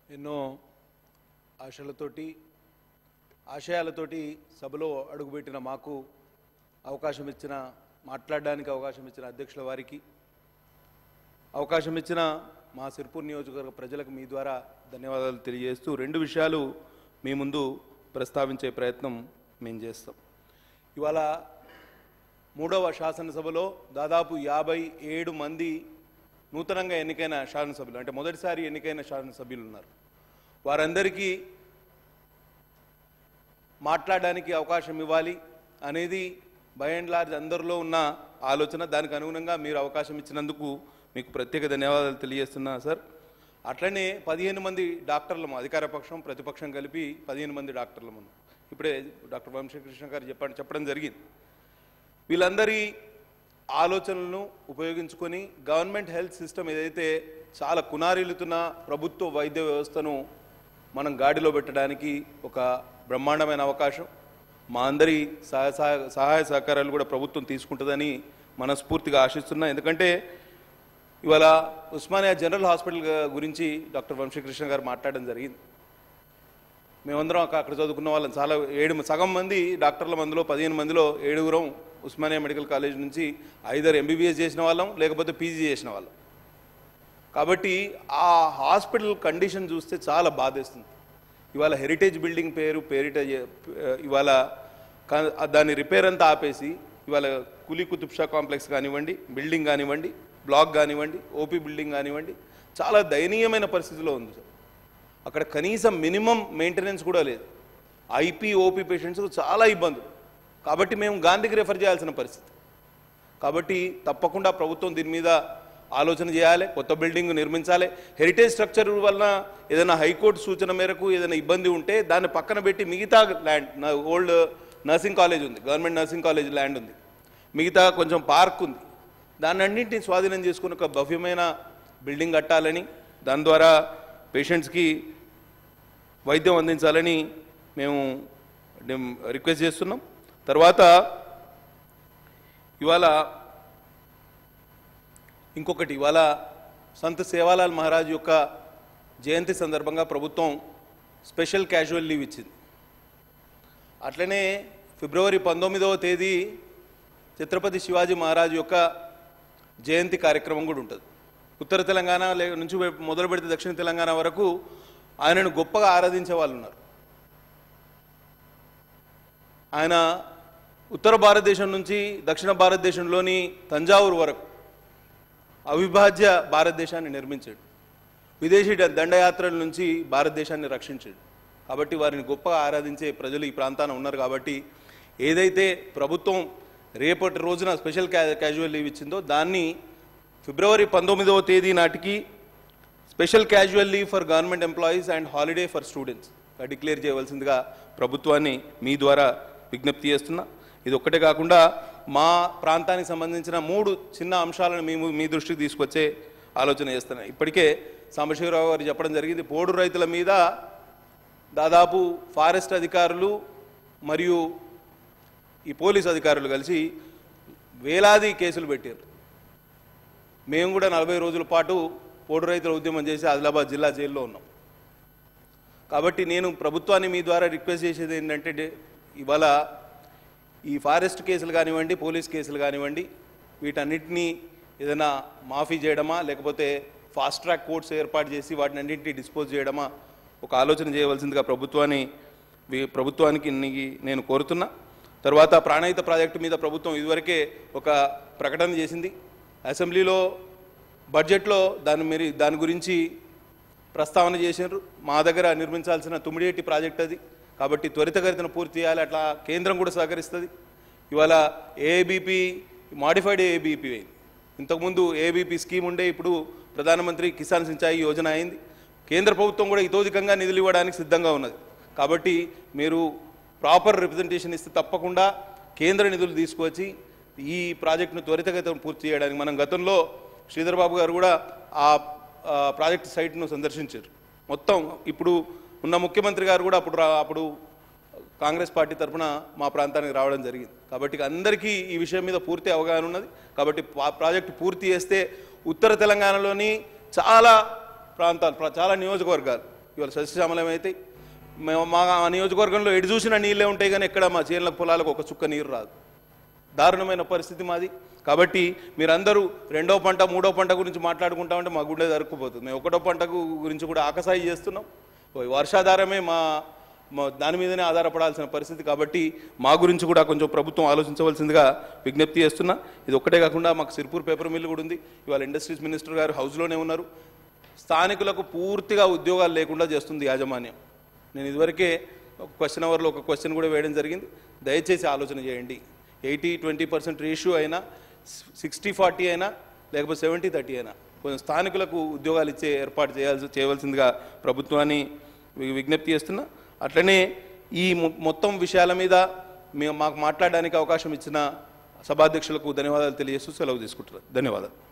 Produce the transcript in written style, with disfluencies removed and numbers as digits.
ఎన్నో ఆశయాలతోటి సభలో అడుగుపెట్టిన మాకు మాట్లాడడానికి అవకాశం ఇచ్చిన అధ్యక్షుల వారికి, అవకాశం ఇచ్చిన మా సిర్పూర్ నియోజకవర్గ ప్రజలకు మీ ద్వారా ధన్యవాదాలు తెలియజేస్తూ రెండు విషయాలు మీ ముందు ప్రస్తావించే ప్రయత్నం మేము చేస్తాం. ఇవాళ మూడవ శాసనసభలో దాదాపు 57 మంది నూతనంగా ఎన్నికైన శాసనసభ్యులు, అంటే మొదటిసారి ఎన్నికైన శాసనసభ్యులు ఉన్నారు. వారందరికీ మాట్లాడడానికి అవకాశం ఇవ్వాలి అనేది బై అండ్ లార్జ్ అందరిలో ఉన్న ఆలోచన. దానికి అనుగుణంగా మీరు అవకాశం ఇచ్చినందుకు మీకు ప్రత్యేక ధన్యవాదాలు తెలియజేస్తున్నా సార్. అట్లనే 15 మంది డాక్టర్లము, అధికార పక్షం ప్రతిపక్షం కలిపి 15 మంది డాక్టర్లము ఇప్పుడే డాక్టర్ వంశీకృష్ణ గారు చెప్పడం జరిగింది. వీళ్ళందరి ఆలోచనలను ఉపయోగించుకొని గవర్నమెంట్ హెల్త్ సిస్టమ్ ఏదైతే చాలా కునారిల్లుతున్న ప్రభుత్వ వైద్య వ్యవస్థను మనం గాడిలో పెట్టడానికి ఒక బ్రహ్మాండమైన అవకాశం. మా అందరి సహాయ సహకారాలు కూడా ప్రభుత్వం తీసుకుంటుందని మనస్ఫూర్తిగా ఆశిస్తున్నా. ఎందుకంటే ఇవాళ ఉస్మానియా జనరల్ హాస్పిటల్ గురించి డాక్టర్ వంశీకృష్ణ గారు మాట్లాడడం జరిగింది. మేమందరం అక్కడ చదువుకున్న వాళ్ళం చాలా సగం మంది డాక్టర్ల మందిలో 15 మందిలో 7 ఉస్మానియా మెడికల్ కాలేజ్ నుంచి ఐదర్ ఎంబీబీఎస్ చేసిన వాళ్ళం, లేకపోతే పీజీ చేసిన వాళ్ళం. కాబట్టి ఆ హాస్పిటల్ కండిషన్ చూస్తే చాలా బాధేస్తుంది. ఇవాళ హెరిటేజ్ బిల్డింగ్ పేరిట ఇవాళ దాని రిపేర్ అంతా ఆపేసి ఇవాళ కులీ కుతుబ్ షా కాంప్లెక్స్ కానివ్వండి, బిల్డింగ్ కానివ్వండి, బ్లాక్ కానివ్వండి, ఓపీ బిల్డింగ్ కానివ్వండి, చాలా దయనీయమైన పరిస్థితిలో ఉంది సార్. అక్కడ కనీసం మినిమం మెయింటెనెన్స్ కూడా లేదు. ఐపీ ఓపీ పేషెంట్స్కు చాలా ఇబ్బందులు. కాబట్టి మేము గాంధీకి రెఫర్ చేయాల్సిన పరిస్థితి. కాబట్టి తప్పకుండా ప్రభుత్వం దీని మీద ఆలోచన చేయాలి, కొత్త బిల్డింగ్ నిర్మించాలి. హెరిటేజ్ స్ట్రక్చర్ వలన ఏదైనా హైకోర్టు సూచన మేరకు ఏదైనా ఇబ్బంది ఉంటే దాన్ని పక్కన పెట్టి మిగతా ల్యాండ్, ఓల్డ్ నర్సింగ్ కాలేజ్ ఉంది, గవర్నమెంట్ నర్సింగ్ కాలేజ్ ల్యాండ్ ఉంది, మిగతా కొంచెం పార్క్ ఉంది, దాన్ని అన్నింటినీ స్వాధీనం చేసుకుని ఒక భవ్యమైన బిల్డింగ్ కట్టాలని, దాని ద్వారా పేషెంట్స్కి వైద్యం అందించాలని మేము రిక్వెస్ట్ చేస్తున్నాం. తర్వాత ఇవాళ ఇంకొకటి, ఇవాళ సంత్ సేవాలాల్ మహారాజ్ యొక్క జయంతి సందర్భంగా ప్రభుత్వం స్పెషల్ క్యాజువల్ లీవ్ ఇచ్చింది. అట్లనే ఫిబ్రవరి 19వ తేదీ ఛత్రపతి శివాజీ మహారాజ్ యొక్క జయంతి కార్యక్రమం కూడా ఉంటుంది. ఉత్తర తెలంగాణ నుంచి మొదలు పెడితే దక్షిణ తెలంగాణ వరకు ఆయనను గొప్పగా ఆరాధించే వాళ్ళు ఉన్నారు. ఆయన ఉత్తర భారతదేశం నుంచి దక్షిణ భారతదేశంలోని తంజావూరు వరకు అవిభాజ్య భారతదేశాన్ని నిర్మించాడు. విదేశీ దండయాత్రల నుంచి భారతదేశాన్ని రక్షించాడు. కాబట్టి వారిని గొప్పగా ఆరాధించే ప్రజలు ఈ ప్రాంతాన ఉన్నారు. కాబట్టి ఏదైతే ప్రభుత్వం రేపటి రోజున స్పెషల్ క్యాజువల్ లీవ్ ఇచ్చిందో దాన్ని ఫిబ్రవరి 19వ తేదీ నాటికి special casual leave for government employees and holiday for students declare చేయవలసిందిగా ప్రభుత్వాన్ని మీ ద్వారా విజ్ఞప్తి చేస్తున్నా. ఇది ఒక్కటే కాకుండా మా ప్రాంతానికి సంబంధించిన 3 చిన్న అంశాలను మీ దృష్టికి తీసుకొచ్చే ఆలోచన చేస్తున్నాం. ఇప్పటికే సాంబశివరావు గారు చెప్పడం జరిగింది. పోడు రైతుల మీద దాదాపు ఫారెస్ట్ అధికారులు మరియు ఈ పోలీస్ అధికారులు కలిసి వేలాది కేసులు పెట్టారు. మేము కూడా 40 రోజుల పాటు పోడు రైతుల ఉద్యమం చేసి ఆదిలాబాద్ జిల్లా జైల్లో ఉన్నాం. కాబట్టి నేను ప్రభుత్వాన్ని మీ ద్వారా రిక్వెస్ట్ చేసేది ఏంటంటే ఇవాళ ఈ ఫారెస్ట్ కేసులు కానివ్వండి, పోలీస్ కేసులు కానివ్వండి, వీటన్నిటినీ ఏదైనా మాఫీ చేయడమా, లేకపోతే ఫాస్ట్ ట్రాక్ కోర్ట్స్ ఏర్పాటు చేసి వాటిని అన్నింటినీ డిస్పోజ్ చేయడమా ఒక ఆలోచన చేయవలసిందిగా ప్రభుత్వానికి నేను కోరుతున్నా. తర్వాత ప్రాణహిత ప్రాజెక్టు మీద ప్రభుత్వం ఇదివరకే ఒక ప్రకటన చేసింది. అసెంబ్లీలో బడ్జెట్లో దాని గురించి ప్రస్తావన చేసినారు. మా దగ్గర నిర్మించాల్సిన తుమ్మిడియేటి ప్రాజెక్ట్ అది. కాబట్టి త్వరితగతిన పూర్తి చేయాలి. అట్లా కేంద్రం కూడా సహకరిస్తుంది. ఇవాళ ఏబీపీ మాడిఫైడ్ ఏబీపీ అయింది. ఇంతకుముందు ఏబీపీ స్కీమ్ ఉండే, ఇప్పుడు ప్రధానమంత్రి కిసాన్ సించాయి యోజన అయింది. కేంద్ర ప్రభుత్వం కూడా ఇతోధికంగా నిధులు ఇవ్వడానికి సిద్ధంగా ఉన్నది. కాబట్టి మీరు ప్రాపర్ రిప్రజెంటేషన్ ఇస్తే తప్పకుండా కేంద్ర నిధులు తీసుకువచ్చి ఈ ప్రాజెక్టును త్వరితగతిన పూర్తి చేయడానికి మనం గతంలో శ్రీధర్ బాబు గారు కూడా ఆ ప్రాజెక్ట్ సైట్ను సందర్శించారు. మొత్తం ఇప్పుడు ఉన్న ముఖ్యమంత్రి గారు కూడా అప్పుడు కాంగ్రెస్ పార్టీ తరఫున మా ప్రాంతానికి రావడం జరిగింది. కాబట్టి అందరికీ ఈ విషయం మీద పూర్తి అవగాహన ఉన్నది. కాబట్టి ప్రాజెక్టు పూర్తి చేస్తే ఉత్తర తెలంగాణలోని చాలా ప్రాంతాలు, చాలా నియోజకవర్గాలు ఇవాళ సస్యశ్యామలమైతే మా నియోజకవర్గంలో ఎటు చూసినా నీళ్ళే ఉంటాయి, కానీ ఎక్కడ మా చేనుల పొలాలకు ఒక చుక్క నీరు రాదు. దారుణమైన పరిస్థితి మాది. కాబట్టి మీరందరూ రెండో పంట మూడో పంట గురించి మాట్లాడుకుంటామంటే మా గుండె దరుక్కుపోతుంది. మేము ఒకటో పంట గురించి కూడా ఆకసాయి చేస్తున్నాం. వర్షాధారమే మా దాని మీదనే ఆధారపడాల్సిన పరిస్థితి. కాబట్టి మా గురించి కూడా కొంచెం ప్రభుత్వం ఆలోచించవలసిందిగా విజ్ఞప్తి చేస్తున్నా. ఇది ఒక్కటే కాకుండా మాకు సిర్పూర్ పేపర్ మిల్లు కూడా ఉంది. ఇవాళ ఇండస్ట్రీస్ మినిస్టర్ గారు హౌస్లోనే ఉన్నారు. స్థానికులకు పూర్తిగా ఉద్యోగాలు లేకుండా చేస్తుంది యాజమాన్యం. నేను ఇదివరకే ఒక క్వశ్చన్ అవర్లో ఒక క్వశ్చన్ కూడా వేయడం జరిగింది. దయచేసి ఆలోచన చేయండి. 80-20% రేషియో అయినా, 60-40 అయినా, లేకపోతే 70-30 అయినా కొంచెం స్థానికులకు ఉద్యోగాలు ఇచ్చే ఏర్పాటు చేయవలసిందిగా ప్రభుత్వాన్ని విజ్ఞప్తి చేస్తున్నా. అట్లనే ఈ మొత్తం విషయాల మీద మాకు మాట్లాడడానికి అవకాశం ఇచ్చిన సభాధ్యక్షులకు ధన్యవాదాలు తెలియజేస్తూ సెలవు తీసుకుంటున్నాను. ధన్యవాదాలు.